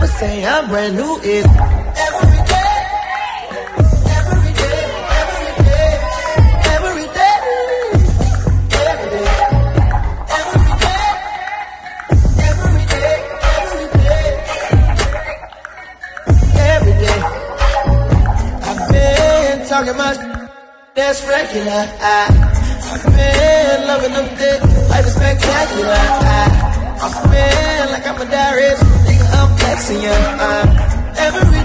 never say I'm brand new. It's every day, every day, every day, every day, every day, every day, every day, every day, every day. I've been talking much, that's regular. I've been loving them dick, life is spectacular. I spend like I'm a diarist, nigga, I'm flexing, yeah. Every